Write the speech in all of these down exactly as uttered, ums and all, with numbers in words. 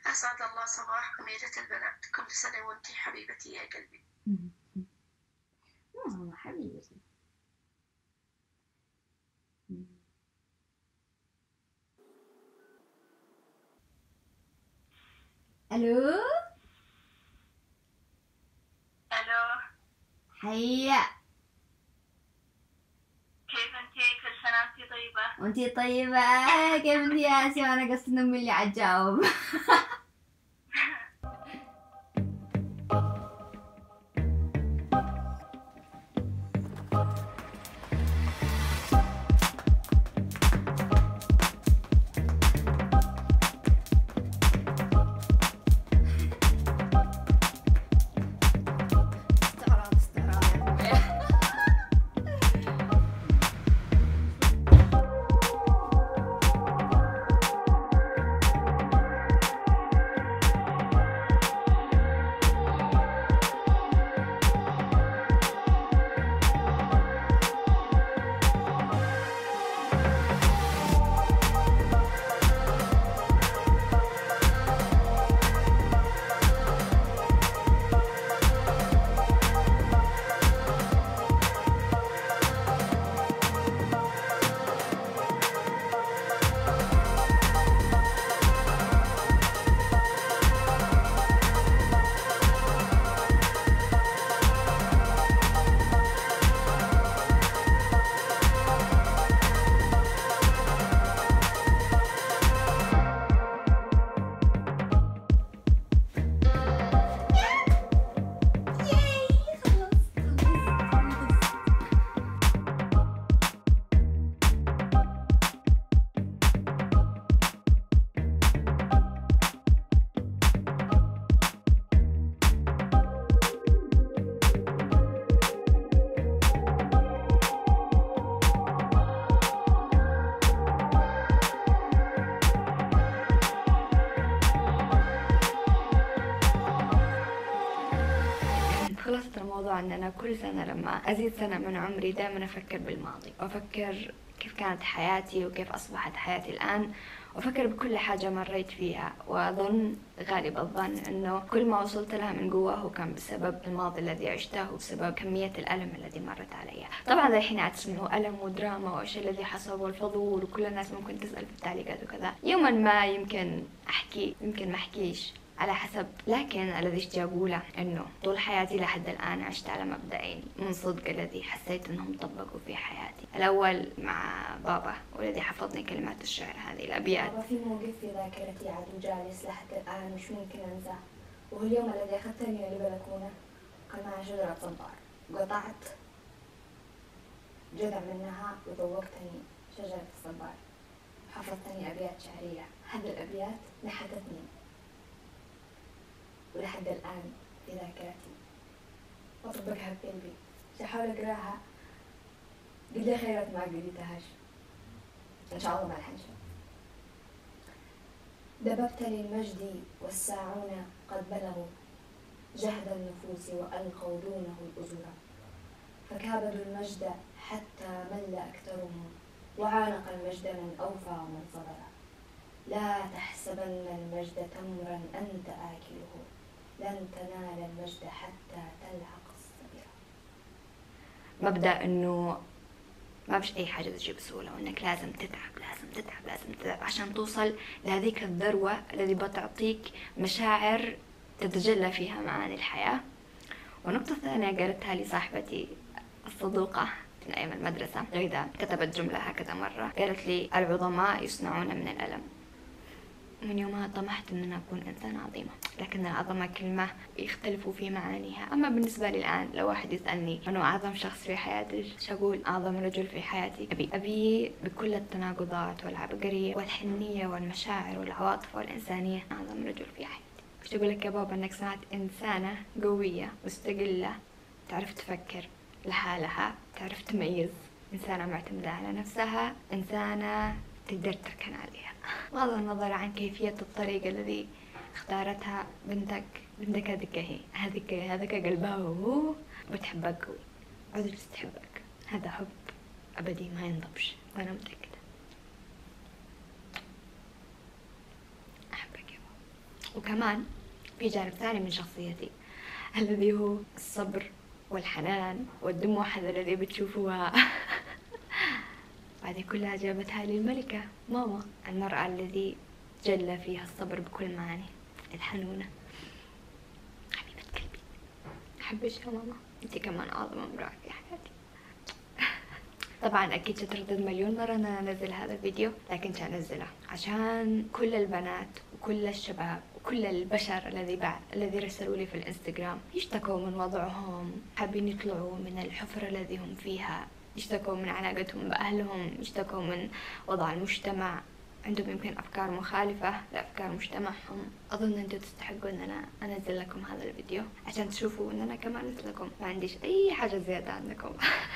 أسعد الله صباح أميرة البنات، كل سنة وأنتي حبيبتي يا قلبي. والله حبيبتي. الو ألو، حيا، كيف أنتي؟ كل سنة وأنتي طيبة. وانتي طيبة؟ كيف انتي يا آسيا؟ وانا قصة امي اللي عتجاوب. استعراض استعراض يا اخويا. خلاصة الموضوع ان انا كل سنة لما ازيد سنة من عمري دائما افكر بالماضي، وافكر كيف كانت حياتي وكيف اصبحت حياتي الان، وافكر بكل حاجة مريت فيها، واظن غالب الظن انه كل ما وصلت لها من قوة هو كان بسبب الماضي الذي عشته وبسبب كمية الالم الذي مرت علي. طبعا الحين عتسمعوا الم ودراما وايش الذي حصل والفضول، وكل الناس ممكن تسأل في التعليقات وكذا. يوما ما يمكن احكي يمكن ما احكيش على حسب، لكن الذي اشتي أقوله إنه طول حياتي لحد الآن عشت على مبدأين من صدق الذي حسيت إنهم طبقوا في حياتي. الأول مع بابا والذي حفظني كلمات الشعر هذه الأبيات. بابا في موقف في ذاكرتي عاد وجالس لحد الآن مش ممكن أنساه، وهو اليوم الذي أخذتني للبلكونة كان معها شجرة صبار، قطعت جذع منها وذوقتني شجرة الصبار، حفظتني أبيات شعرية. هذه الأبيات لحقتني ولحد الآن في ذاكرتي، وأطبقها بقلبي. أحاول أقراها، قد لي خيرات ما قريتهاش، إن شاء الله ما الحنشر. دببت للمجد والساعون قد بلغوا جهد النفوس وألقوا دونه الأجرا، فكابدوا المجد حتى مل أكثرهم، وعانق المجد من أوفى ومن صبر. لا تحسبن المجد تمرا أنت آكله، لن تنال المجد حتى تلحق الصبر. مبدأ إنه ما فيش أي حاجة تجي بسهولة، وإنك لازم تتعب لازم تتعب لازم تتعب عشان توصل لهذيك الذروة الذي بتعطيك مشاعر تتجلى فيها معاني الحياة. ونقطة ثانية قالتها لي صاحبتي الصدوقة من أيام المدرسة، إذا كتبت جملة هكذا مرة، قالت لي: العظماء يصنعون من الألم. من يومها طمحت أن أنا أكون إنسانة عظيمة، لكن العظمة كلمة يختلفوا في معانيها. أما بالنسبة لي الآن لو واحد يسألني أنه أعظم شخص في حياتي، شو أقول؟ أعظم رجل في حياتي أبي. أبي بكل التناقضات والعبقرية والحنية والمشاعر والعواطف والإنسانية، أعظم رجل في حياتي. وش أقول لك يا بابا؟ أنك صنعت إنسانة قوية مستقلة، تعرف تفكر لحالها، تعرف تميز، إنسانة معتمدة على نفسها، إنسانة تقدر تركن عليها. بغض النظر عن كيفية الطريقة الذي اختارتها بنتك، بنتك هذيك هي هذيك هذاك قلبها وهو بتحبك قوي، عذر تحبك. هذا حب أبدي ما ينضبش، وأنا متأكدة. أحبك يا بابا، وكمان في جانب ثاني من شخصيتي الذي هو الصبر والحنان والدموع هذا الذي بتشوفوها. هذه كلها جابتها لي الملكة ماما، المرأة الذي جل فيها الصبر بكل معاني، الحنونة، حبيبة قلبي. أحبك يا ماما، أنت كمان أعظم امرأة في حياتي. طبعا أكيد شتردد مليون مرة أن أنا أنزل هذا الفيديو، لكن سأنزله عشان كل البنات وكل الشباب وكل البشر الذي بعد الذي رسلوا لي في الانستغرام يشتكوا من وضعهم، حابين يطلعوا من الحفرة الذي هم فيها، يشتكوا من علاقتهم بأهلهم، يشتكوا من وضع المجتمع، عندهم يمكن أفكار مخالفة لأفكار مجتمعهم. أظن أنتم تستحقوا أن أنا أنزل لكم هذا الفيديو عشان تشوفوا أن أنا كمان مثلكم، ما عنديش أي حاجة زيادة عنكم.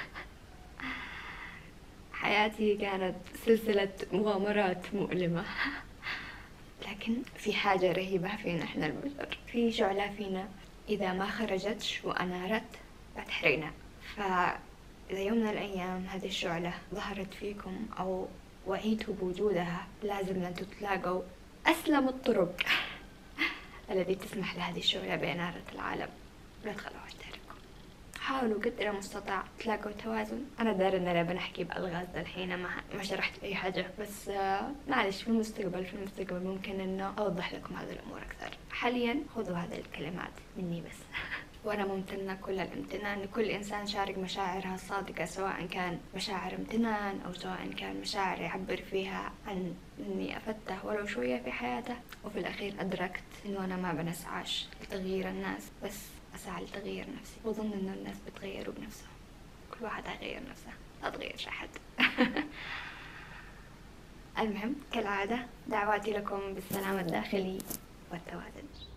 حياتي كانت سلسلة مغامرات مؤلمة، لكن في حاجة رهيبة فينا إحنا البشر، في شعلة فينا إذا ما خرجتش وأنارت بتحرقنا. فإذا يوم من الأيام هذه الشعلة ظهرت فيكم أو وعيتوا بوجودها، لازم أن تلاقوا أسلم الطرق التي تسمح لهذه الشعلة بإنارة العالم. لا تخلوهاش تحرقكم، حاولوا قدر المستطاع تلاقوا توازن. أنا داري إن أنا بنحكي بألغاز الحين، ما ما شرحت أي حاجة، بس آه معلش في المستقبل في المستقبل ممكن إنه أوضح لكم هذه الأمور أكثر. حاليا خذوا هذه الكلمات مني بس. وأنا ممتنة كل الامتنان لكل إنسان شارك مشاعرها الصادقة، سواء كان مشاعر امتنان أو سواء كان مشاعر يعبر فيها عن إني أفدته ولو شوية في حياته. وفي الأخير أدركت إنه أنا ما بنسعاش لتغيير الناس، بس أسعى لتغيير نفسي، وأظن إنه الناس بتغيروا بنفسهم، كل واحد هيغير نفسه، لا تغيرش أحد. المهم كالعادة دعواتي لكم بالسلام الداخلي والتوازن.